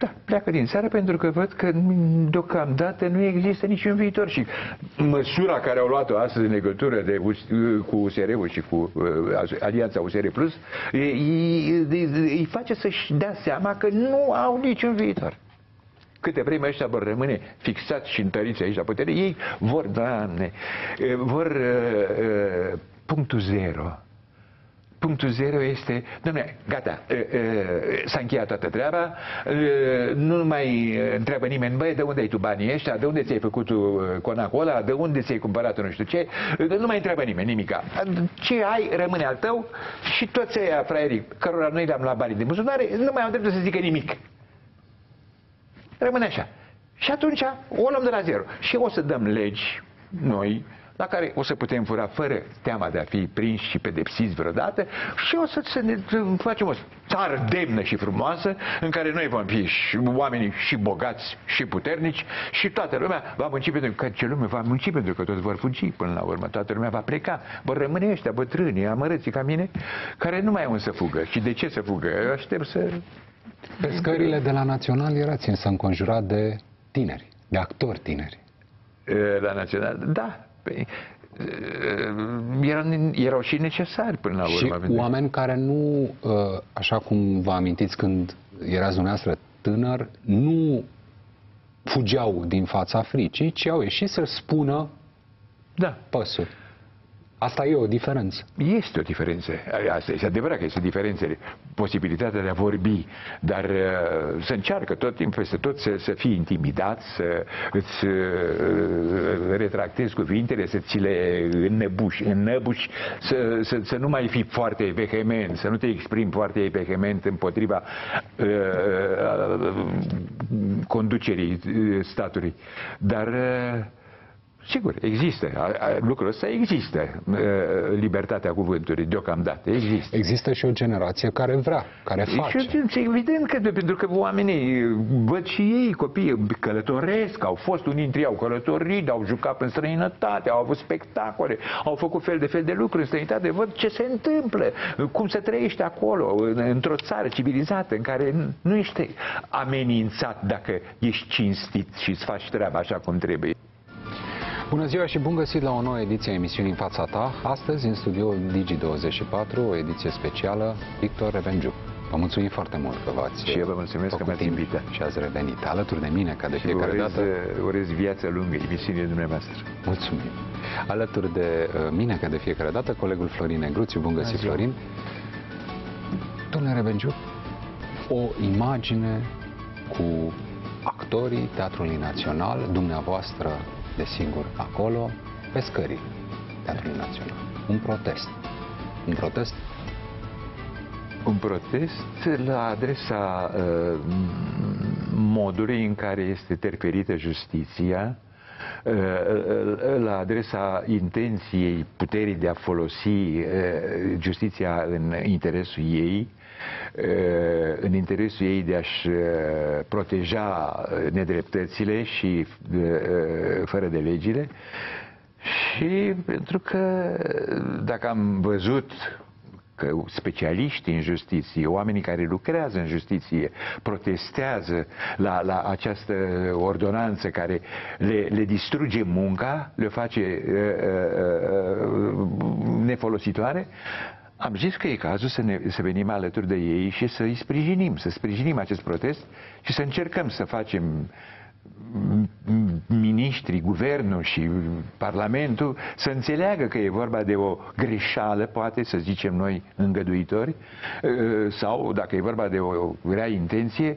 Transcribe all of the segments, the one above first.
Da, pleacă din țară pentru că văd că deocamdată nu există niciun viitor și măsura care au luat-o astăzi în legătură cu USR-ul și cu alianța USR Plus îi face să-și dea seama că nu au niciun viitor. Câte vreme ăștia vor rămâne fixați și întăriți aici la putere, ei vor, Doamne, vor punctul zero. Punctul zero este, dom'le, gata, s-a încheiat toată treaba, nu mai întreabă nimeni, băi, de unde ai tu banii ăștia, de unde ți-ai făcut tu conacul ăla, de unde ți-ai cumpărat nu știu ce, nu mai întreabă nimeni nimica. Ce ai rămâne al tău și toți ăia fraierii cărora noi le-am luat banii de buzunare, nu mai au dreptul să zică nimic. Rămâne așa. Și atunci o luăm de la zero. Și o să dăm legi noi, la care o să putem fura fără teama de a fi prinși și pedepsiți vreodată și o să ne facem o țară demnă și frumoasă în care noi vom fi și oamenii și bogați și puternici și toată lumea va munci pentru că ce lume va munci pentru că toți vor fugi până la urmă, toată lumea va pleca, vor rămâne ăștia bătrâni, amărâții ca mine, care nu mai au să fugă. Și de ce să fugă? Aștept să... Pe scările de la Național erați însă înconjurat de tineri, de actori tineri. La Național, da. Erau și necesari până la urmă. Și oameni care nu, așa cum vă amintiți când erați dumneavoastră tânăr, nu fugeau din fața fricii, ci au ieșit să spună păsuri. Asta e o diferență. Este o diferență. Asta este adevărat că este o diferență. Posibilitatea de a vorbi, dar să încearcă tot timpul peste tot să fii intimidat, să îți retractezi cuvintele, să ți le înnăbuși, să nu mai fii foarte vehement, să nu te exprimi foarte vehement împotriva conducerii statului. Dar sigur, există. Lucrul ăsta există. Libertatea cuvântului, deocamdată. Există. Există și o generație care vrea, care face. Și evident că, pentru că oamenii văd și ei, copiii călătoresc, au fost, unii dintre ei au călătorit, au jucat în străinătate, au avut spectacole, au făcut fel de lucruri în străinătate, văd ce se întâmplă, cum se trăiește acolo, într-o țară civilizată, în care nu ești amenințat dacă ești cinstit și îți faci treaba așa cum trebuie. Bună ziua și bun găsit la o nouă ediție a emisiunii În fața ta. Astăzi, în studioul Digi24, o ediție specială, Victor Revengiu. Vă mulțumim foarte mult că v-ați și eu vă mulțumesc că m-ați invitat. Și ați revenit alături de mine, ca de fiecare dată. Urez viață lungă emisiunii dumneavoastră. Mulțumim. Alături de mine, ca de fiecare dată, colegul Florin Negruțiu. Bun găsit, Florin. Domnule Revengiu, o imagine cu actorii Teatrului Național, dumneavoastră desigur, acolo, pe scării Teatrului Național. Un protest. Un protest? Un protest la adresa modului în care este terferită justiția, la adresa intenției puterii de a folosi justiția în interesul ei, în interesul ei de a-și proteja nedreptățile și fără de legile. Și pentru că dacă am văzut că specialiștii în justiție, oamenii care lucrează în justiție, protestează la această ordonanță care le distruge munca, le face nefolositoare, am zis că e cazul să venim alături de ei și să îi sprijinim, să sprijinim acest protest și să încercăm să facem miniștrii, guvernul și parlamentul să înțeleagă că e vorba de o greșeală, poate să zicem noi îngăduitori, sau dacă e vorba de o rea intenție,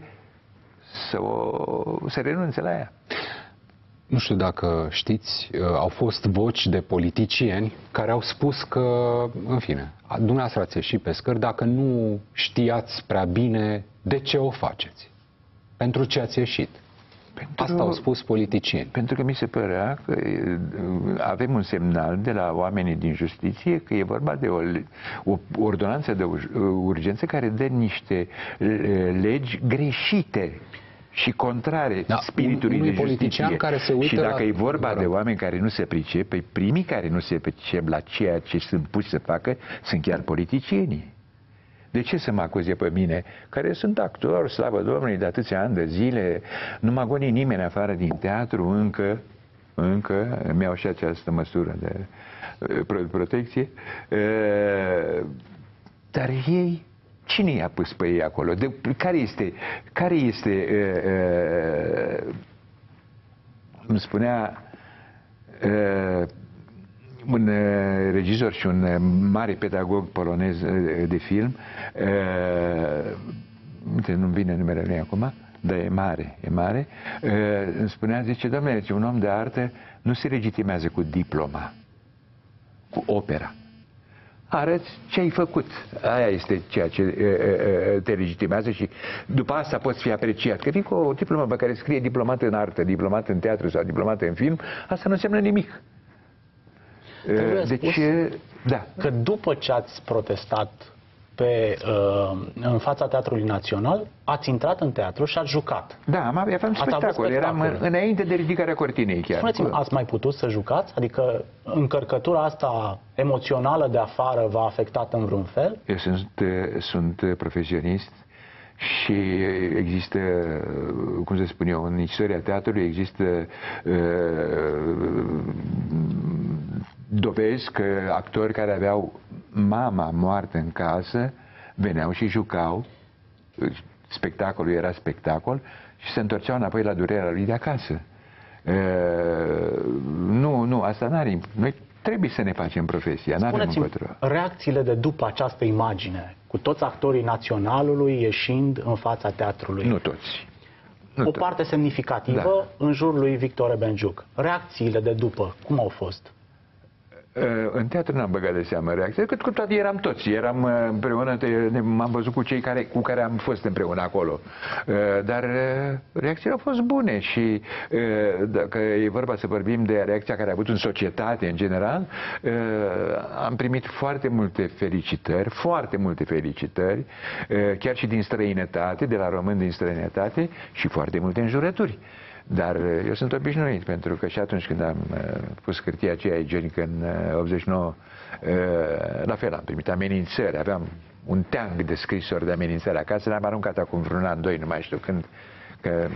să renunțe la ea. Nu știu dacă știți, au fost voci de politicieni care au spus că, în fine, dumneavoastră ați ieșit pe scări, dacă nu știați prea bine de ce o faceți, pentru ce ați ieșit. Asta au spus politicieni. Pentru că mi se părea că avem un semnal de la oamenii din justiție că e vorba de o ordonanță de urgență care dă niște legi greșite și contrare spiritului de justiție. Care se uită și dacă e vorba de oameni care nu se pricep, primii care nu se pricep la ceea ce sunt puși să facă sunt chiar politicienii. De ce să mă acuze pe mine, care sunt actor, slavă Domnului, de atâția ani de zile, nu mă agoni nimeni afară din teatru, încă mi-au și această măsură de protecție, dar ei, cine i-a pus pe ei acolo? Care este îmi spunea un regizor și un mare pedagog polonez de film, nu-mi vine numele lui acum, dar e mare, îmi spunea, zice, domnule, un om de artă nu se legitimează cu diploma, cu opera. Arăți ce ai făcut. Aia este ceea ce te legitimează și după asta poți fi apreciat. Că vii cu o diplomă pe care scrie diplomat în artă, diplomat în teatru sau diplomat în film, asta nu înseamnă nimic. Deci, da. Că după ce ați protestat în fața Teatrului Național, ați intrat în teatru și ați jucat. Da, aveam spectacol. Eram înainte de ridicarea cortinei chiar. Spuneți-mi, ați mai putut să jucați? Adică încărcătura asta emoțională de afară v-a afectat în vreun fel? Eu sunt profesionist și există, cum să spun eu, în istoria teatrului există dovezi că actori care aveau mama moartă în casă veneau și jucau, spectacolul era spectacol și se întorceau înapoi la durerea lui de acasă. Nu, asta n-are. Noi trebuie să ne facem profesia, n-avem încotro. Reacțiile de după această imagine, cu toți actorii Naționalului ieșind în fața teatrului. Nu toți. O parte semnificativă în jurul lui Victor Rebenjuc. Reacțiile de după, cum au fost? În teatru n-am băgat de seamă reacția, că cu toate eram toți, eram împreună, m-am văzut cu cei cu care am fost împreună acolo. Dar reacțiile au fost bune și dacă e vorba să vorbim de reacția care a avut în societate în general, am primit foarte multe felicitări, chiar și din străinătate, de la români din străinătate și foarte multe înjurături. Dar eu sunt obișnuit, pentru că și atunci când am pus hârtia aceea igienică în 89, la fel am primit amenințări, aveam un teanc de scrisori de amenințări acasă, le-am aruncat acum vreun an, doi, nu mai știu când, că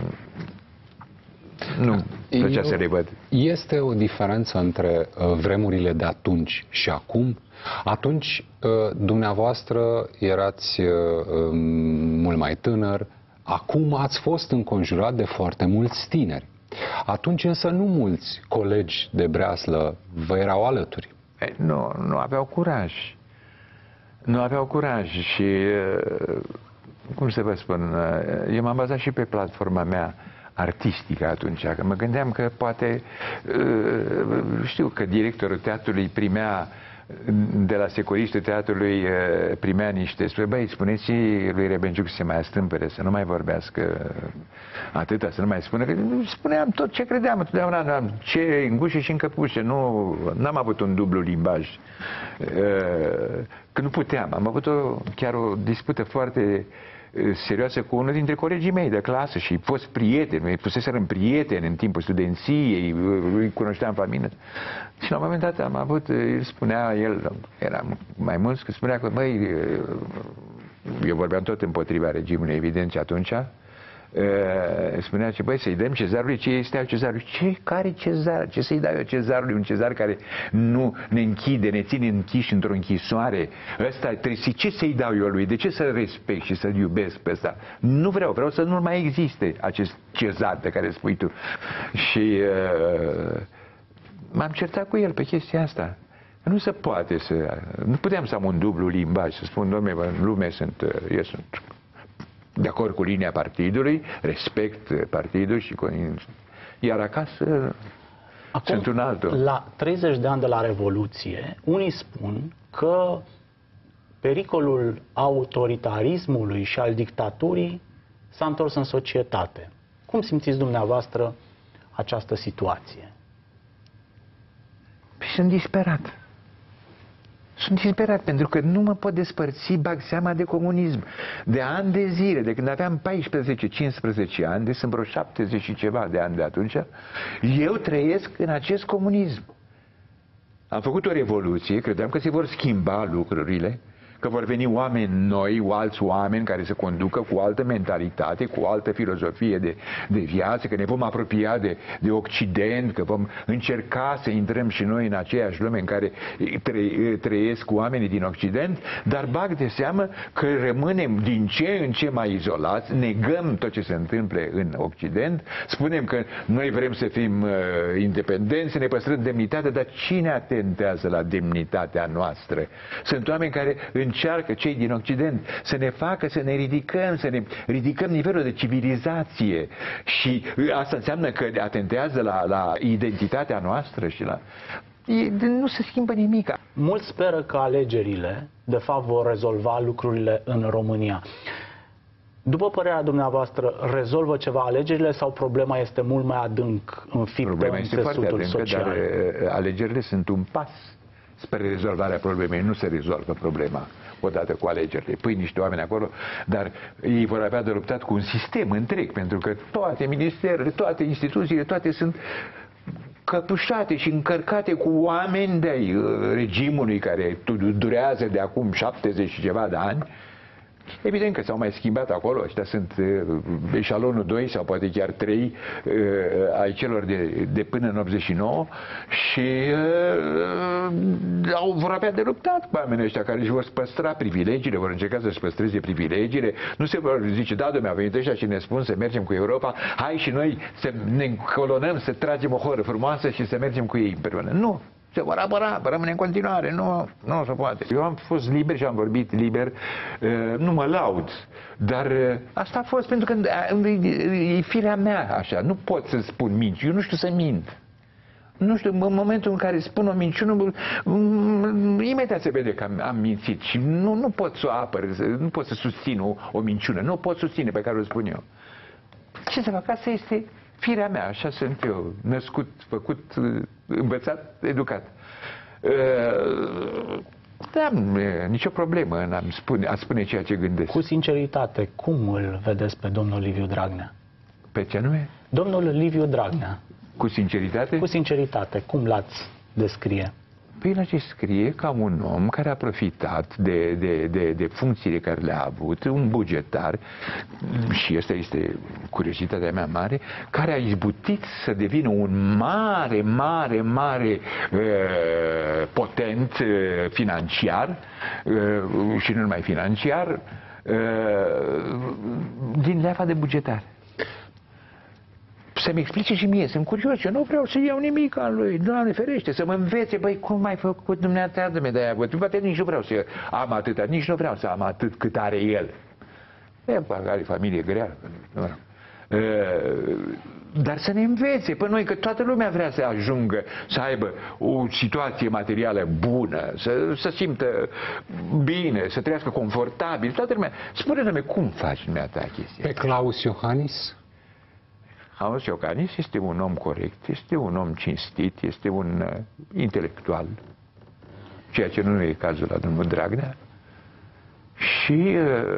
nu plăcea să le văd. Este o diferență între vremurile de atunci și acum? Atunci dumneavoastră erați mult mai tânăr, acum ați fost înconjurat de foarte mulți tineri. Atunci însă nu mulți colegi de breaslă vă erau alături. Nu aveau curaj. Nu aveau curaj și, cum să vă spun, eu m-am bazat și pe platforma mea artistică atunci, că mă gândeam că poate, știu că directorul teatrului primea de la securistul teatrului, primea niște, băi, spuneți lui Rebenjuc să se mai astâmpere, să nu mai vorbească atâta, să nu mai spună, că spuneam tot ce credeam, întotdeauna ce în gușă și în căpușă, n-am avut un dublu limbaj, că nu puteam, am avut chiar o dispută foarte serioasă cu unul dintre colegii mei de clasă și fost prieteni, noi fuseserăm prieteni în timpul studenției, îi cunoșteam familia. Și la un moment dat am avut, el eram mai mulți, că spunea că, băi, eu vorbeam tot împotriva regimului, evident, și atunci, spunea că, băi, să-i dăm cezarului ce este al cezarului. Care cezar? Ce să-i dau eu cezarului? Un cezar care nu ne închide, ne ține închiși într-o închisoare. Ce să-i dau eu lui? De ce să-l respect și să-l iubesc pe ăsta? Nu vreau să nu mai existe acest cezar pe care spui tu. Și m-am certat cu el pe chestia asta. Nu se poate nu puteam să am un dublu limbaj, să spun, domnule, în lume eu sunt de acord cu linia partidului, respect partidul și iar acasă sunt un altul. La 30 de ani de la Revoluție, unii spun că pericolul autoritarismului și al dictaturii s-a întors în societate. Cum simțiți dumneavoastră această situație? Sunt disperat. Sunt disperat pentru că nu mă pot despărți, bag seama, de comunism. De ani de zile, de când aveam 14-15 ani, de sunt vreo 70 și ceva de ani de atunci, eu trăiesc în acest comunism. Am făcut o revoluție, credeam că se vor schimba lucrurile, că vor veni oameni noi, alți oameni care se conducă cu altă mentalitate, cu altă filozofie de viață, că ne vom apropia de Occident, că vom încerca să intrăm și noi în aceeași lume în care trăiesc oamenii din Occident, dar bag de seamă că rămânem din ce în ce mai izolați, negăm tot ce se întâmplă în Occident, spunem că noi vrem să fim independenți, să ne păstrăm demnitatea, dar cine atentează la demnitatea noastră? Sunt oameni care încearcă, cei din Occident, să ne facă să ne ridicăm nivelul de civilizație și asta înseamnă că atentează la identitatea noastră și nu se schimbă nimic. Mulți speră că alegerile, de fapt, vor rezolva lucrurile în România. După părerea dumneavoastră, rezolvă ceva alegerile sau problema este mult mai adânc înfiptă în țesutul social? Dar alegerile sunt un pas spre rezolvarea problemei. Nu se rezolvă problema odată cu alegerile. Pui niște oameni acolo, dar ei vor avea de luptat cu un sistem întreg, pentru că toate ministerele, toate instituțiile, toate sunt căpușate și încărcate cu oameni de-ai regimului care durează de acum 70 și ceva de ani. Evident că s-au mai schimbat acolo, ăștia sunt eșalonul 2 sau poate chiar 3 ai celor de până în 89 și vor avea de luptat cu oamenii ăștia care își vor păstra privilegiile, vor încerca să-și păstreze privilegiile, nu se vor zice, da, dom'le, au venit ăștia și ne spun să mergem cu Europa, hai și noi să ne încolonăm, să tragem o horă frumoasă și să mergem cu ei împreună. Nu! Se vor apăra, rămâne în continuare, nu se poate. Eu am fost liber și am vorbit liber, nu mă laud, dar asta a fost pentru că e firea mea așa, nu pot să spun minci, eu nu știu să mint. Nu știu, în momentul în care spun o minciună, imediat se vede că am mințit și nu pot să o apăr, nu pot să susțin o minciună, nu o pot susține pe care o spun eu. Ce să fac? Asta este firea mea, așa sunt eu, născut, făcut, învățat, educat. Da, nicio problemă în a spune ceea ce gândesc. Cu sinceritate, cum îl vedeți pe domnul Liviu Dragnea? Pe ce anume? Domnul Liviu Dragnea. Cu sinceritate? Cu sinceritate, cum l-ați descrie? Păi la ce scrie ca un om care a profitat de funcțiile care le-a avut, un bugetar, și asta este curiozitatea mea mare, care a izbutit să devină un mare potent financiar și nu numai financiar, din leafa de bugetar. Să-mi explice și mie, sunt curios, eu nu vreau să iau nimic al lui, Doamne ferește, să mă învețe, băi, cum ai făcut dumneata de aia, poate nici nu vreau să am atâta, nici nu vreau să am atât cât are el. Are familie grea, dar să ne învețe pe noi, că toată lumea vrea să ajungă, să aibă o situație materială bună, să simtă bine, să trăiască confortabil, toată lumea. Spune-mi, cum faci dumneata chestia? Pe Claus Iohannis? Claus Iohannis este un om corect, este un om cinstit, este un intelectual, ceea ce nu e cazul la domnul Dragnea, și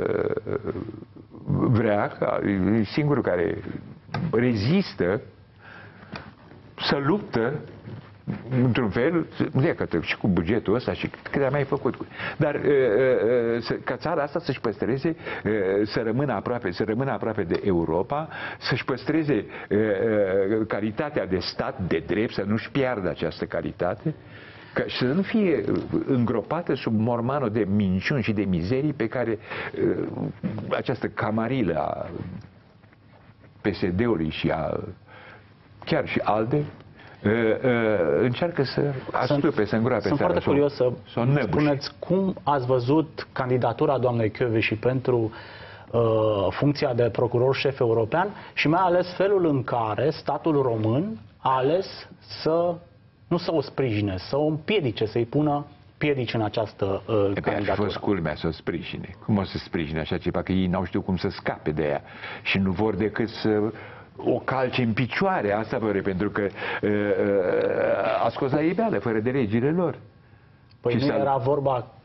vrea, ca singurul care rezistă, să luptă într-un fel, și cu bugetul ăsta și cât a mai făcut. Dar ca țara asta să-și păstreze, să rămână aproape de Europa, să-și păstreze calitatea de stat de drept, să nu-și piardă această calitate, și să nu fie îngropată sub mormanul de minciuni și de mizerii pe care această camarilă a PSD-ului și chiar și ALDE încearcă să astupe, să îngroape țara. Sunt foarte curios să spuneți cum ați văzut candidatura doamnei Kövesi pentru funcția de procuror șef european și mai ales felul în care statul român a ales nu să o sprijine, să o împiedice, să-i pună piedici în această candidatură. Ar fi fost culmea să o sprijine. Cum o să sprijine așa ceva? Că ei n-au știut cum să scape de ea și nu vor decât să o calce în picioare, asta vor, pentru că a scos la iveală, fără de legile lor. Păi nu era vorba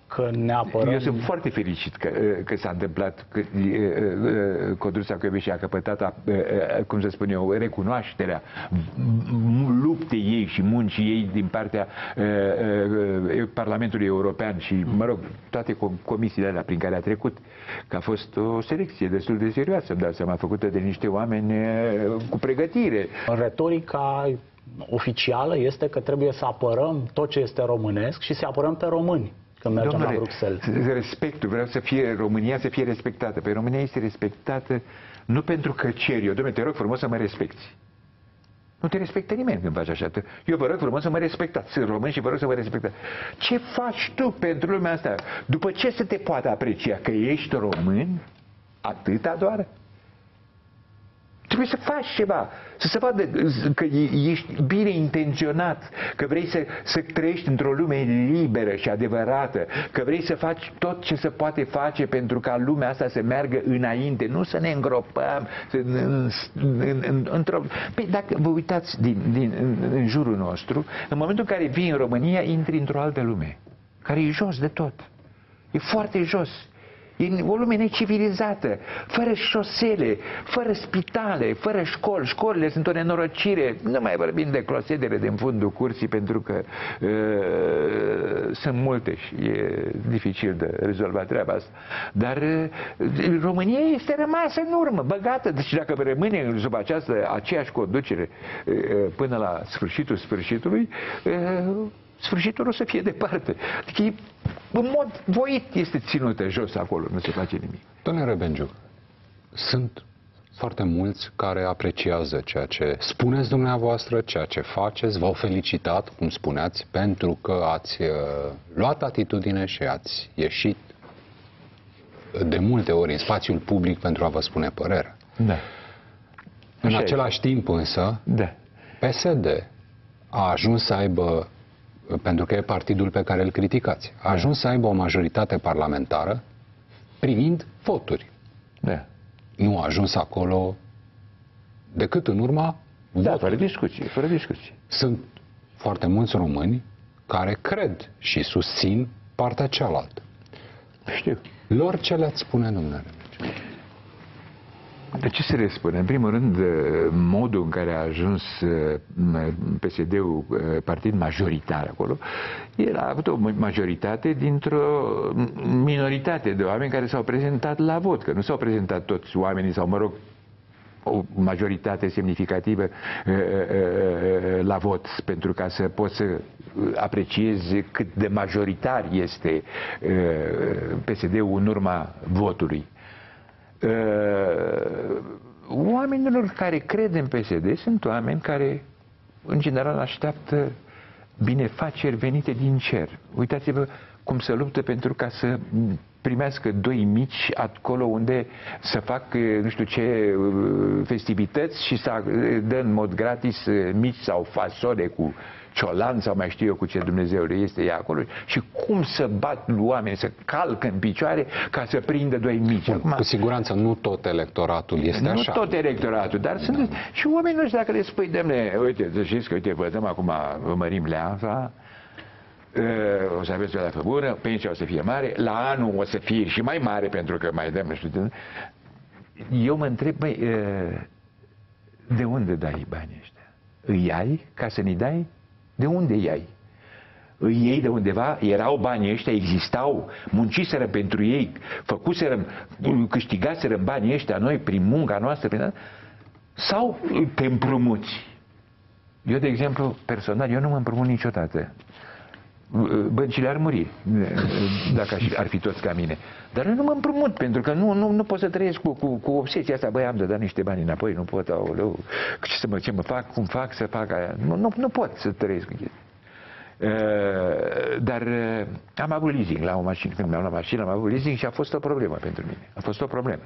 că ne apărăm... Eu sunt foarte fericit că s-a întâmplat, că Codruța Kövesi a căpătat, cum să spun eu, recunoașterea luptei ei și muncii ei din partea Parlamentului European și, mă rog, toate comisiile alea prin care a trecut, că a fost o selecție destul de serioasă, îmi dau seama, făcută de niște oameni cu pregătire. Retorica oficială este că trebuie să apărăm tot ce este românesc și să apărăm pe români când mergem la Bruxelles. Respectul, vreau să fie România să fie respectată. Pe România este respectată nu pentru că cer eu. Dom'le, te rog frumos să mă respecti. Nu te respectă nimeni când faci așa. Eu vă rog frumos să mă respectați. Sunt român și vă rog să mă respectați. Ce faci tu pentru lumea asta? După ce să te poată aprecia că ești român? Atâta doar? Trebuie să faci ceva, să se vadă că ești bine intenționat, că vrei să trăiești într-o lume liberă și adevărată, că vrei să faci tot ce se poate face pentru ca lumea asta să meargă înainte, nu să ne îngropăm într-o... Păi dacă vă uitați în jurul nostru, în momentul în care vii în România, intri într-o altă lume, care e jos de tot, e foarte jos. E o lume necivilizată, fără șosele, fără spitale, fără școli. Școlile sunt o nenorocire. Nu mai vorbim de closetele din fundul cursii, pentru că sunt multe și e dificil de rezolvat treaba asta. Dar România este rămasă în urmă, băgată. Deci dacă rămâne sub aceeași conducere până la sfârșitului, sfârșitul o să fie departe. Adică în mod voit este ținută jos acolo, nu se face nimic. Domnule Rebenjuc, sunt foarte mulți care apreciază ceea ce spuneți dumneavoastră, ceea ce faceți, v-au felicitat, cum spuneați, pentru că ați luat atitudine și ați ieșit de multe ori în spațiul public pentru a vă spune părerea. Da. În același timp însă, da, PSD a ajuns să aibă, pentru că e partidul pe care îl criticați, a ajuns să aibă o majoritate parlamentară primind voturi. Da. Nu a ajuns acolo decât în urma votului. Fără discuție, fără discuție. Sunt foarte mulți români care cred și susțin partea cealaltă. Știu. Lor ce le-ați spune, domnule? De ce se le spune? În primul rând, modul în care a ajuns PSD-ul partid majoritar acolo, el a avut o majoritate dintr-o minoritate de oameni care s-au prezentat la vot, că nu s-au prezentat toți oamenii, sau mă rog, o majoritate semnificativă la vot, pentru ca să poți să apreciezi cât de majoritar este PSD-ul în urma votului. Oamenilor care cred în PSD sunt oameni care, în general, așteaptă binefaceri venite din cer. Uitați-vă cum se luptă pentru ca să primească doi mici acolo unde să fac nu știu ce festivități și să dă în mod gratis mici sau fasole cu ciolan sau mai știu eu cu ce Dumnezeule este ea acolo, și cum să bat oameni, să calcă în picioare ca să prindă doi mici. Acum, cu siguranță nu tot electoratul este așa. Nu tot electoratul, dar sunt și oamenii ăștia, dacă le spui, demne, uite, să știți că, uite, vă dăm acum, vă mărim leafa, o să aveți o dată bună, pensia o să fie mare, la anul o să fie și mai mare, pentru că mai dăm, nu știu. Eu mă întreb, băi, de unde dai banii ăștia? Îi ai ca să ne dai? De unde iei? Îi iei de undeva? Erau banii ăștia, existau, munciserăm pentru ei, făcuserăm, câștigaserăm banii ăștia noi prin munca noastră, sau te împrumuți? Eu, de exemplu, personal, eu nu mă împrumut niciodată. Băncile ar muri dacă ar fi toți ca mine. Dar eu nu mă împrumut, pentru că nu pot să trăiesc cu obsesia asta. Băi, am de dat niște bani înapoi, nu pot, aoleu, ce mă fac, cum fac să fac aia. Nu pot să trăiesc. Dar am avut leasing la o mașină. Când mi-am luat mașină, am avut leasing și a fost o problemă pentru mine. A fost o problemă.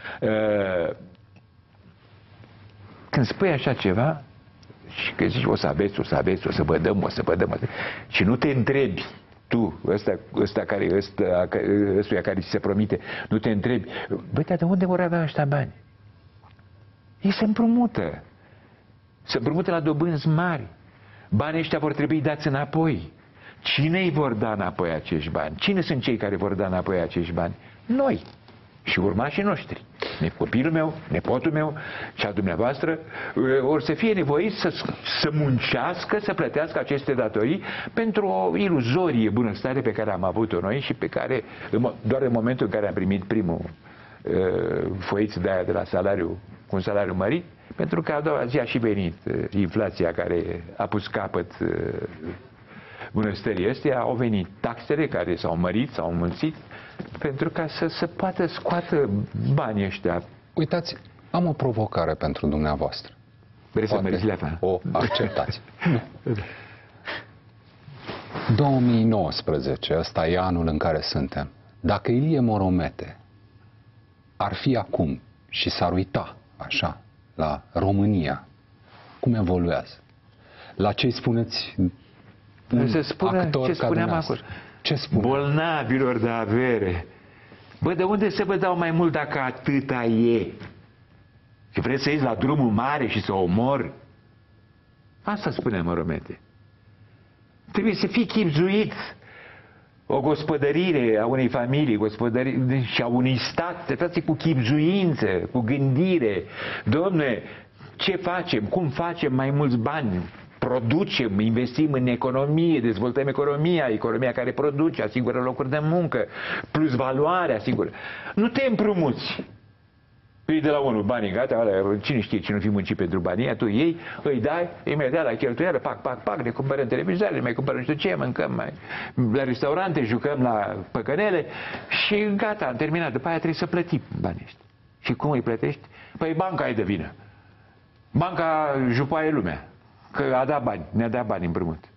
Când spui așa ceva și că zici o să aveți, o să vă dăm, și nu te întrebi tu, ăstuia care ți se promite, nu te întrebi, băi, dar de unde vor avea ăștia bani? Ei se împrumută. Se împrumută la dobânzi mari. Banii ăștia vor trebui dați înapoi. Cine îi vor da înapoi acești bani? Cine sunt cei care vor da înapoi acești bani? Noi și urmașii noștri. Copilul meu, nepotul meu și a dumneavoastră or să fie nevoiți să muncească, să plătească aceste datorii pentru o iluzorie bunăstare pe care am avut-o noi și pe care, doar în momentul în care am primit primul foiță de aia de la salariu, cu un salariu mărit, pentru că a doua zi a și venit inflația care a pus capăt bunăstării astea, au venit taxele care s-au mărit, s-au înmulțit, pentru ca să se poată scoată banii ăștia. Uitați, am o provocare pentru dumneavoastră. Vreți să măriți leafa? O acceptați. 2019, ăsta e anul în care suntem. Dacă Ilie Moromete ar fi acum și s-ar uita așa la România, cum evoluează, la ce spuneți să spună ce spuneam acolo. Ce spune? Bolnavilor de avere. Bă, de unde să vă dau mai mult dacă atâta e? Și vreți să ieși la drumul mare și să omor? Asta spune Moromete. Trebuie să fii chibzuit. O gospodărire a unei familii, și a unui stat, se face cu chibzuință, cu gândire. Dom'le, ce facem? Cum facem mai mulți bani? Producem, investim în economie, dezvoltăm economia care produce, asigură locuri de muncă, plus valoare asigură. Nu te împrumuți. Îi de la unul banii, gata, alea, cine știe ce nu fi muncit pentru banii, tu iei, îi dai, imediat la cheltuială, pac, ne cumpărăm televizoare, mai cumpărăm știu ce, mâncăm, la restaurante, jucăm la păcănele și gata, am terminat. După aia trebuie să plătim banii ăștia. Și cum îi plătești? Păi banca e de vină. Banca jupaie lumea. Că a dat bani, ne-a dat bani împrumut.